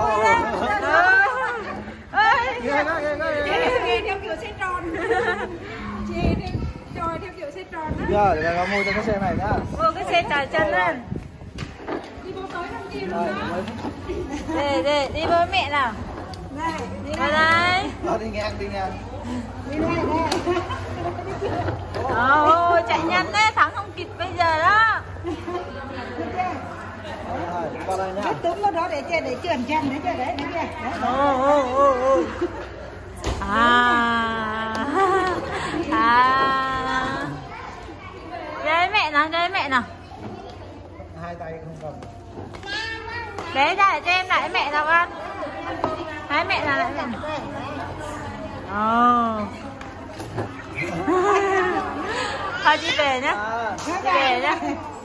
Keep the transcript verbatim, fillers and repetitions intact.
Chị theo kiểu xe tròn. Chị tròn theo kiểu xe tròn đó. Giờ để nó mua cho cái xe này nhá. Mua cái xe trải chân lên. Đi vô tới năm kia luôn đó. Để để đi với mẹ nào. Này, đi Vào đây. Đó, đi ngang đi ngang. đi đây đây. Ôi chạy nhanh đấy, thắng không kịp bây giờ đó. Rồi, qua đây nhá. Cái tướng nó đó để chơi để trườn chân đấy chơi đấy đấy kìa. Ô ô ô ô. À. À. Đấy mẹ nào, đấy mẹ nào. Hai tay không cầm. Đấy ra cho em lại mẹ nào con. Đấy mẹ nào lại mẹ nào. Ồ. Thôi đi về nhá. À. Đi về nhá.